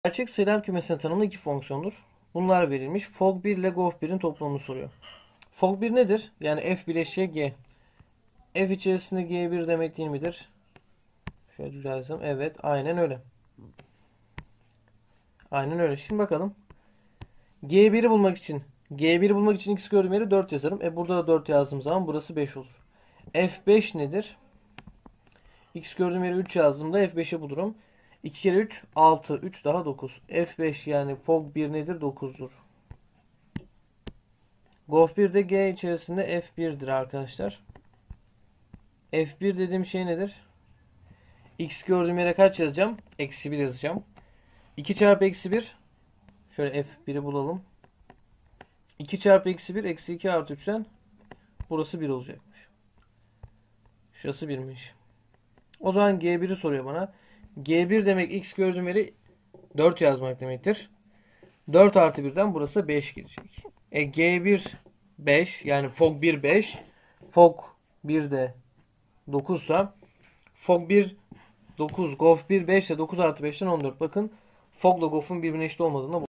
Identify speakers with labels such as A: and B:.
A: Gerçek sayılar kümesine tanımlı iki fonksiyondur. Bunlar verilmiş. Fog 1 ile Gof 1'in toplamını soruyor. Fog 1 nedir? Yani f bileşiğe g. F içerisinde g1 demek değil midir? Şöyle düzeltsem. Evet, aynen öyle. Aynen öyle. Şimdi bakalım. G1'i bulmak için x gördüğüm yere 4 yazarım. Burada da 4 yazdığım zaman burası 5 olur. F5 nedir? X gördüğüm yere 3 yazdığımda F5'i bulurum. 2 kere 3 6. 3 daha 9. F5 yani fog 1 nedir? 9'dur. Gof 1 de G içerisinde F1'dir arkadaşlar. F1 dediğim şey nedir? X gördüğüm yere kaç yazacağım? Eksi 1 yazacağım. 2 çarpı eksi 1. Şöyle F1'i bulalım. 2 çarpı eksi 1 eksi 2 artı 3'ten burası 1 olacakmış. Şurası 1'miş. O zaman G1'i soruyor bana. G1 demek X gördüğüm yere 4 yazmak demektir. 4 artı 1'den burası 5 gelecek. G1 5 yani fog 1 5. Fog 1 de 9 ise fog 1 9, Gof 1 5 ile 9 artı 5'ten 14. Bakın Fog'la Gof'un birbirine eşit olmadığını